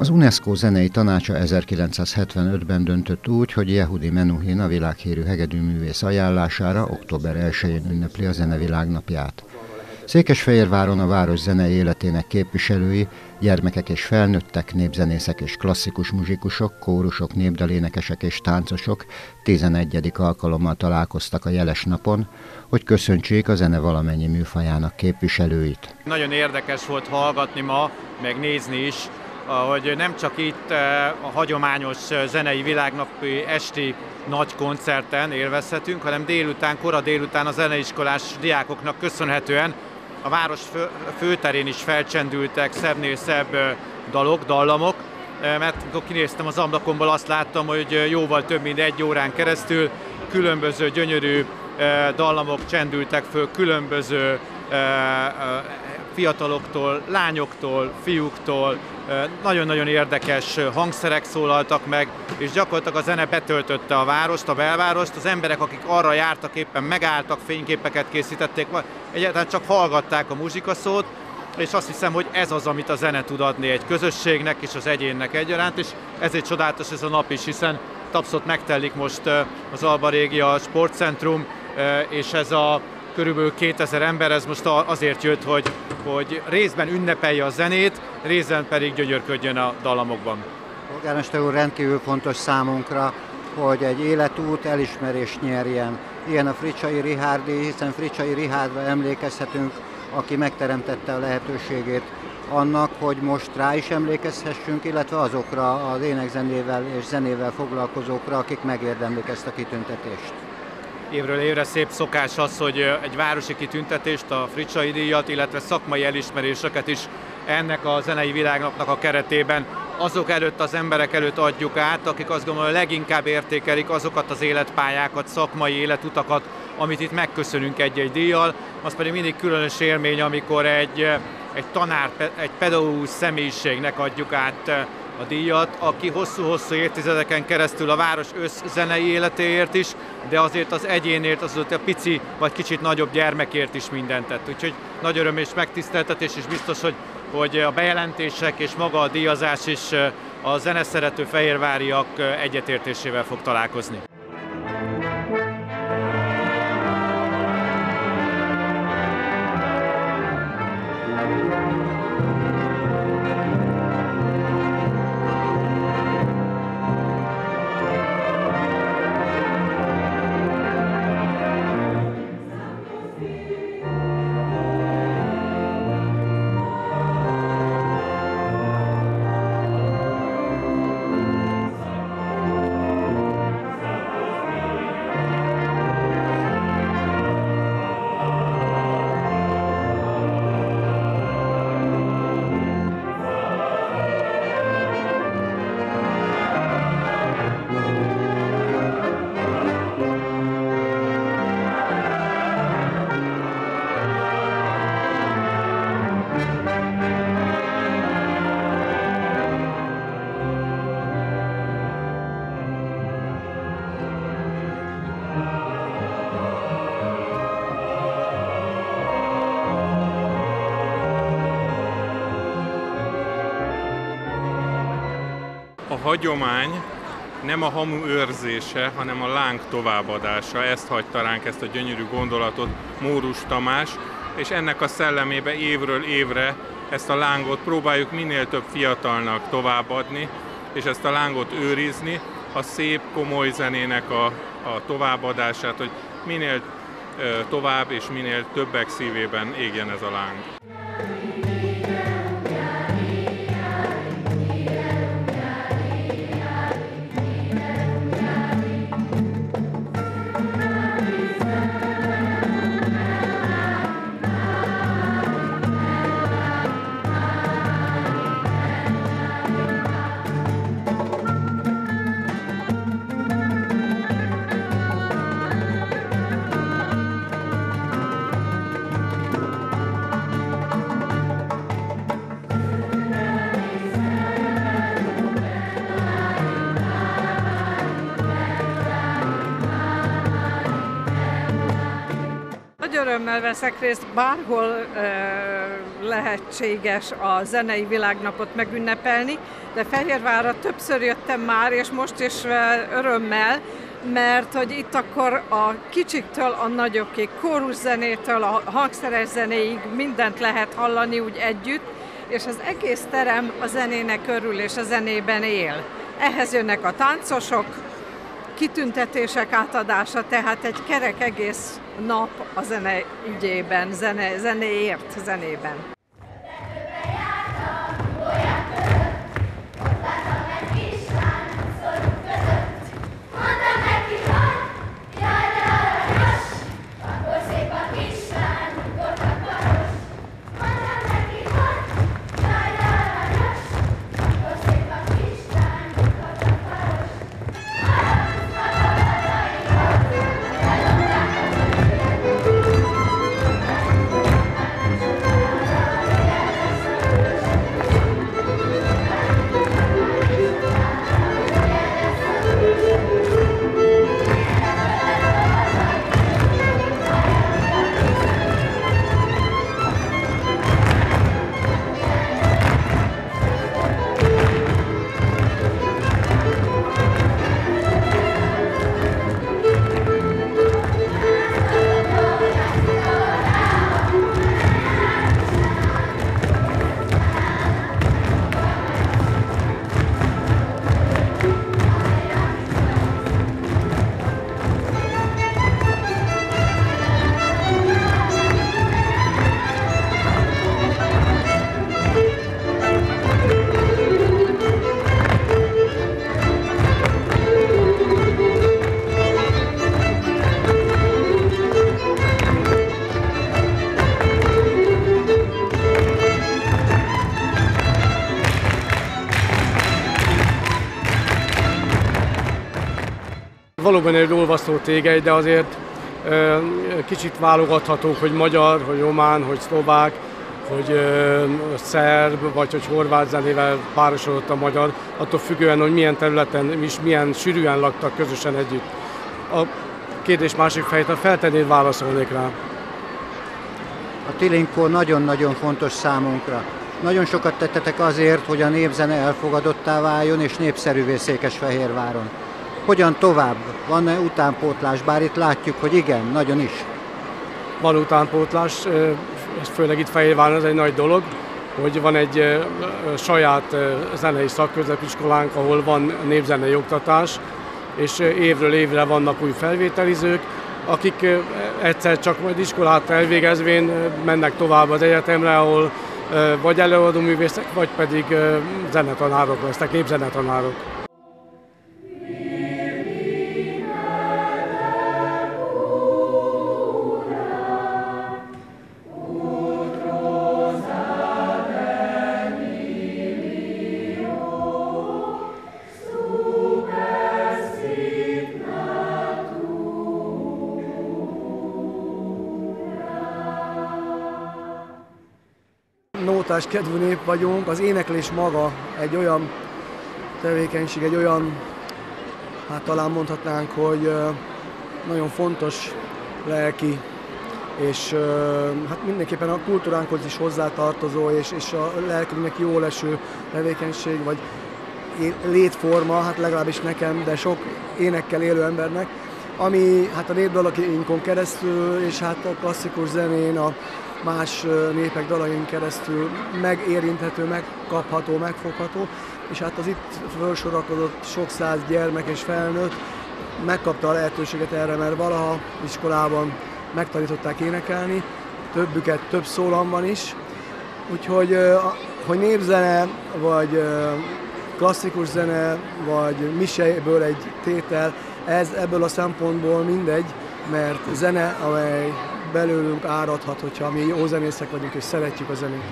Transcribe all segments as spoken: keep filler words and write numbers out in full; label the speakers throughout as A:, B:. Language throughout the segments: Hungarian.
A: Az UNESCO zenei tanácsa ezerkilencszázhetvenötben döntött úgy, hogy Yehudi Menuhin, a világhírű hegedűművész ajánlására október elsején ünnepli a Zene Világnapját. Székesfehérváron a város zenei életének képviselői, gyermekek és felnőttek, népzenészek és klasszikus muzsikusok, kórusok, népdalénekesek és táncosok tizenegyedik alkalommal találkoztak a jeles napon, hogy köszöntsék a zene valamennyi műfajának képviselőit.
B: Nagyon érdekes volt hallgatni ma, meg nézni is, hogy nem csak itt a hagyományos zenei világnapi esti nagy koncerten élvezhetünk, hanem délután, kora délután a zeneiskolás diákoknak köszönhetően a város fő, főterén is felcsendültek szebbnél szebb dalok, dallamok, mert amikor kinéztem az ablakomból, azt láttam, hogy jóval több mint egy órán keresztül különböző gyönyörű dallamok csendültek föl, különböző fiataloktól, lányoktól, fiúktól, nagyon-nagyon érdekes hangszerek szólaltak meg, és gyakorlatilag a zene betöltötte a várost, a belvárost. Az emberek, akik arra jártak, éppen megálltak, fényképeket készítették, vagy egyáltalán csak hallgatták a muzsikaszót, és azt hiszem, hogy ez az, amit a zene tud adni egy közösségnek és az egyénnek egyaránt, és ezért csodálatos ez a nap is, hiszen tapszot megtelik most az Alba Régia Sportcentrum, és ez a körülbelül kétezer ember, ez most azért jött, hogy, hogy részben ünnepelje a zenét, részben pedig gyönyörködjön a dallamokban.
C: Polgármester úr, rendkívül fontos számunkra, hogy egy életút elismerést nyerjen. Ilyen a Fricsay Richárd-díj, hiszen Fricsay Richárdra emlékezhetünk, aki megteremtette a lehetőségét annak, hogy most rá is emlékezhessünk, illetve azokra az énekzenével és zenével foglalkozókra, akik megérdemlik ezt a kitüntetést.
B: Évről évre szép szokás az, hogy egy városi kitüntetést, a Fricsay díjat, illetve szakmai elismeréseket is ennek a zenei világnapnak a keretében azok előtt, az emberek előtt adjuk át, akik azt gondolom, leginkább értékelik azokat az életpályákat, szakmai életutakat, amit itt megköszönünk egy-egy díjjal. Az pedig mindig különös élmény, amikor egy, egy tanár, egy pedagógus személyiségnek adjuk át a díjat, aki hosszú-hosszú évtizedeken keresztül a város összzenei életéért is, de azért az egyénért, az a pici vagy kicsit nagyobb gyermekért is mindent tett. Úgyhogy nagy öröm és megtiszteltetés, és biztos, hogy, hogy a bejelentések és maga a díjazás is a zeneszerető fehérváriak egyetértésével fog találkozni.
D: A hagyomány nem a hamu őrzése, hanem a láng továbbadása. Ezt hagyta ránk, ezt a gyönyörű gondolatot Mórus Tamás, és ennek a szellemébe évről évre ezt a lángot próbáljuk minél több fiatalnak továbbadni, és ezt a lángot őrizni, a szép, komoly zenének a, a továbbadását, hogy minél tovább és minél többek szívében égjen ez a láng.
E: örömmel veszek részt, bárhol lehetséges a zenei világnapot megünnepelni, de Fehérvárra többször jöttem már, és most is örömmel, mert hogy itt akkor a kicsiktől a nagyokig, kóruszenétől a hangszeres zenéig mindent lehet hallani úgy együtt, és az egész terem a zenének örül és a zenében él. Ehhez jönnek a táncosok, kitüntetések átadása, tehát egy kerek egész nap a zene ügyében, zene, zenéért, zenében.
F: Valóban egy olvasztó tégely, de azért ö, kicsit válogathatók, hogy magyar, hogy román, hogy szlovák, hogy ö, szerb, vagy hogy horvát zenével párosodott a magyar, attól függően, hogy milyen területen és milyen sűrűen laktak közösen együtt. A kérdés másik fejét, ha feltennéd, válaszolnék rá.
C: A Tilinkó nagyon-nagyon fontos számunkra. Nagyon sokat tettetek azért, hogy a népzene elfogadottá váljon és népszerűvé Székesfehérváron. Hogyan tovább? Van-e utánpótlás? Bár itt látjuk, hogy igen, nagyon is.
F: Van utánpótlás, főleg itt Fehérváron ez egy nagy dolog, hogy van egy saját zenei szakközépiskolánk, ahol van népzenei oktatás, és évről évre vannak új felvételizők, akik egyszer csak majd iskolát elvégezvén mennek tovább az egyetemre, ahol vagy előadóművészek, vagy pedig zenetanárok lesznek, népzenetanárok.
G: Nótás kedvű nép vagyunk, az éneklés maga egy olyan tevékenység, egy olyan, hát talán mondhatnánk, hogy nagyon fontos lelki, és hát mindenképpen a kultúránkhoz is hozzátartozó, és, és a lelkünknek jól eső tevékenység, vagy létforma, hát legalábbis nekem, de sok énekkel élő embernek, ami hát a népdalainkon keresztül, és hát a klasszikus zenén, a más népek dalain keresztül megérinthető, megkapható, megfogható, és hát az itt felsorakozott sok száz gyermek és felnőtt megkapta a lehetőséget erre, mert valaha iskolában megtanították énekelni, többüket több szólamban is, úgyhogy hogy népzene, vagy klasszikus zene, vagy misejből egy tétel, ez ebből a szempontból mindegy, mert zene, amely belőlünk áradhat, hogyha mi jó zenészek vagyunk és szeretjük a zenét.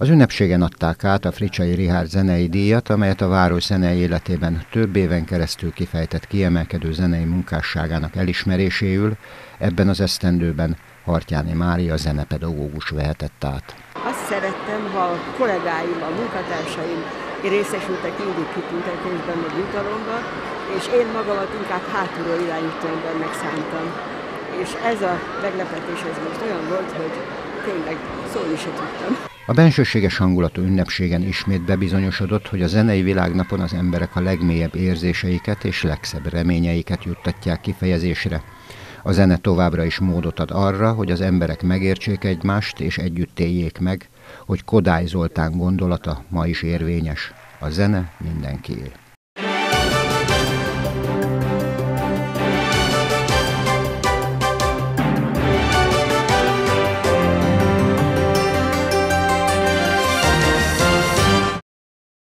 A: Az ünnepségen adták át a Fricsai Richárd zenei díjat, amelyet a város zenei életében több éven keresztül kifejtett kiemelkedő zenei munkásságának elismeréséül ebben az esztendőben Hartyáni Mária zenepedagógus vehetett át.
H: Azt szerettem, ha a kollégáim, a munkatársaim részesültek mindig kitüntetésben, meg jutalomban, és én magamat inkább hátulról irányító embernek szántam. És ez a meglepetés ez most olyan volt, hogy tényleg szólni se tudtam.
A: A bensőséges hangulatú ünnepségen ismét bebizonyosodott, hogy a zenei világnapon az emberek a legmélyebb érzéseiket és legszebb reményeiket juttatják kifejezésre. A zene továbbra is módot ad arra, hogy az emberek megértsék egymást és együtt éljék meg, hogy Kodály Zoltán gondolata ma is érvényes. A zene mindenkié.